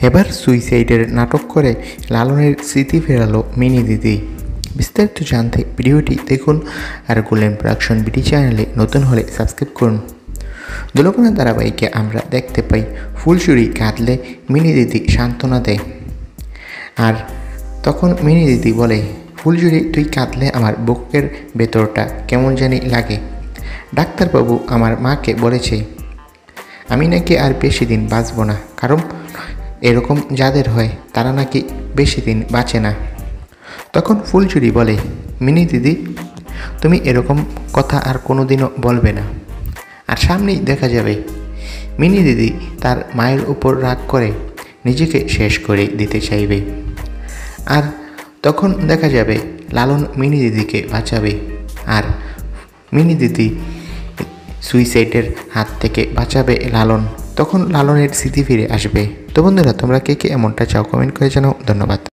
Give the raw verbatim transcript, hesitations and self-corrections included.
এবার সুইসাইডের নাটক করে লালনের স্মৃতি ফেরালো মিনি দিদি। বিস্তারিত জানতে ভিডিওটি দেখুন আর গোল্ডেন প্রোডাকশন বিডি চ্যানেলে নতুন হলে সাবস্ক্রাইব করুন। দোলকনা ধারাবাহিকে আমরা দেখতে পাই ফুলঝুরি কাঁদলে মিনি দিদি সান্ত্বনা দেয়। আর তখন মিনি দিদি বলে, ফুলঝুরি তুই কাঁদলে আমার বুকের ভেতরটা কেমন জানি লাগে। ডাক্তারবাবু আমার মাকে বলেছে আমি নাকি আর বেশি দিন বাঁচব না, কারণ এরকম যাদের হয় তারা নাকি বেশি দিন বাঁচে না। তখন ফুলঝুরি বলে, মিনি দিদি তুমি এরকম কথা আর কোনো দিনও বলবে না। আর সামনেই দেখা যাবে মিনি দিদি তার মায়ের উপর রাগ করে নিজেকে শেষ করে দিতে চাইবে। আর তখন দেখা যাবে লালন মিনি দিদিকে বাঁচাবে আর মিনি দিদি সুইসাইডের হাত থেকে বাঁচাবে লালন। তখন লালনের স্মৃতি ফিরে আসবে। তো বন্ধুরা, তোমরা কে কে এমনটা চাও কমেন্ট করে জানাও। ধন্যবাদ।